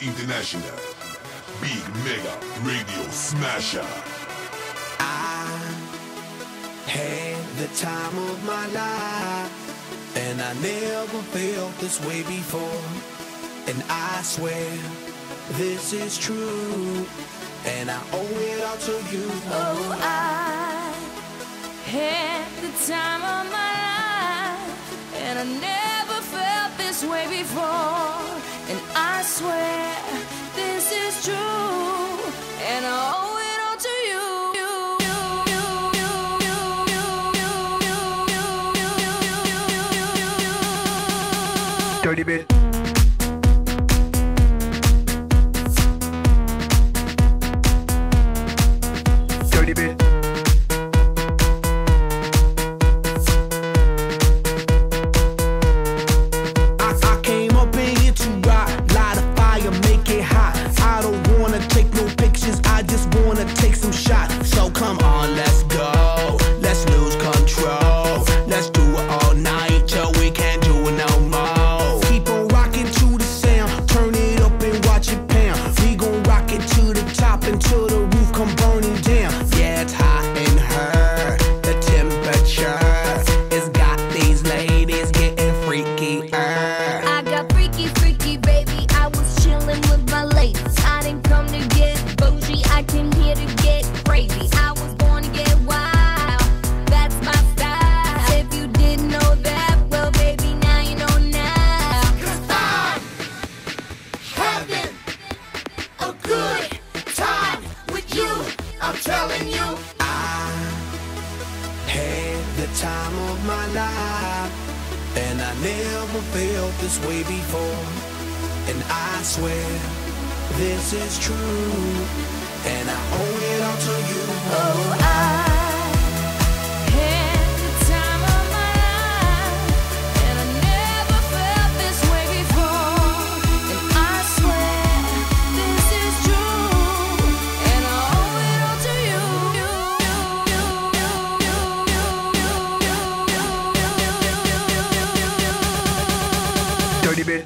international. Big mega radio smasher. I had the time of my life, and I never felt this way before. And I swear this is true, and I owe it all to you. Oh, I had the time of my life, and I never felt this way before. And I swear this is true, and I owe it all to you. Dirty bit. Dirty bit. I came up in here to rock, light a fire, make it hot. I don't wanna take no pictures, I just wanna take some shots. So come on, let's go, let's lose control. Let's do it all night till we can't do it no more. Keep on rocking to the sound, turn it up and watch it pound. We gon' rock it to the top until the roof come burning down. Yeah, it's hot in her, the temperature has got these ladies getting freaky. I got freaky, freaky, baby. I was chillin' with my ladies. I didn't come to get bougie, I came here to get crazy. I was born to get wild, that's my style. If you didn't know that, well, baby, now you know now. 'Cause I'm having a good time with you, I'm telling you. I had the time of my life, and I never felt this way before. And I swear this is true, and I owe it all to you. Oh, I had the time of my life, and I never felt this way before. And I swear this is true, and I owe it all to you. Dirty bit.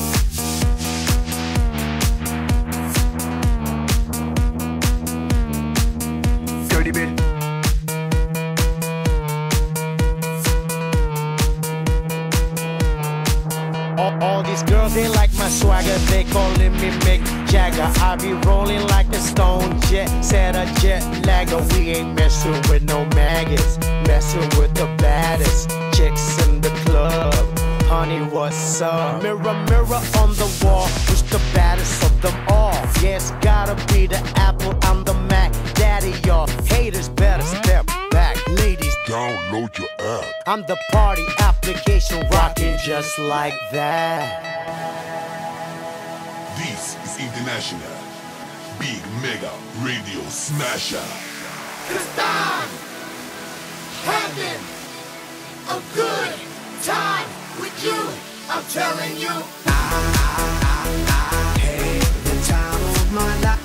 Dirty bit. All these girls, they like my swagger, they calling me Mick Jagger. I be rolling like a stone jet, set a jet lagger. We ain't messing with no maggots, messing with the baddest chicks in the club. Honey, what's up? Mirror, mirror on the wall, who's the baddest of them all? Yeah, it's gotta be the Apple, I'm the Mac. Daddy, y'all haters better step back. Ladies, Download your app. I'm the party application rocking just like that. This is international. Big mega radio smasher. 'Cause I'm having a good time with you, I'm telling you. I had the time of my life.